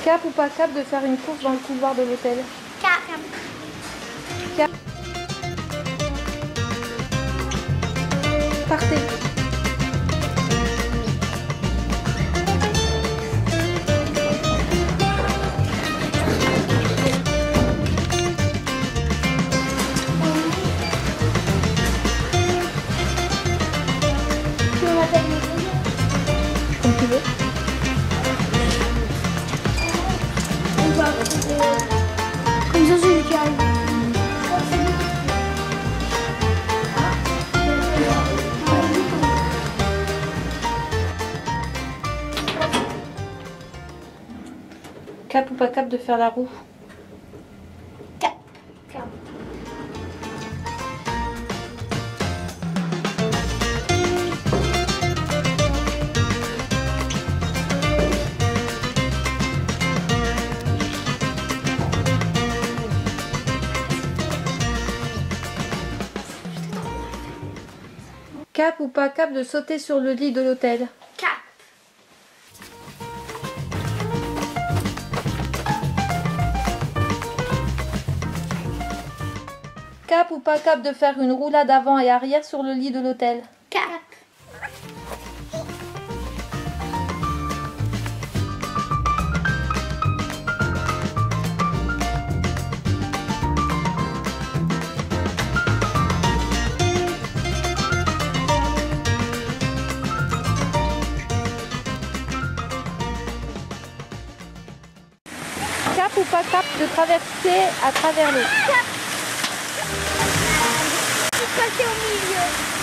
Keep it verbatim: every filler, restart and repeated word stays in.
Cap ou pas cap de faire une course dans le couloir de l'hôtel? Cap. Cap. Partez. Tu m'appelles Comme tu veux. On va trouver. Comme ça, c'est le calme. Cap ou pas cap de faire la roue? Cap. Cap. Cap ou pas cap de sauter sur le lit de l'hôtel? Cap. Cap ou pas cap de faire une roulade avant et arrière sur le lit de l'hôtel? Cap. Cap ou pas cap de traverser à travers l'eau? Cap. Passer au milieu.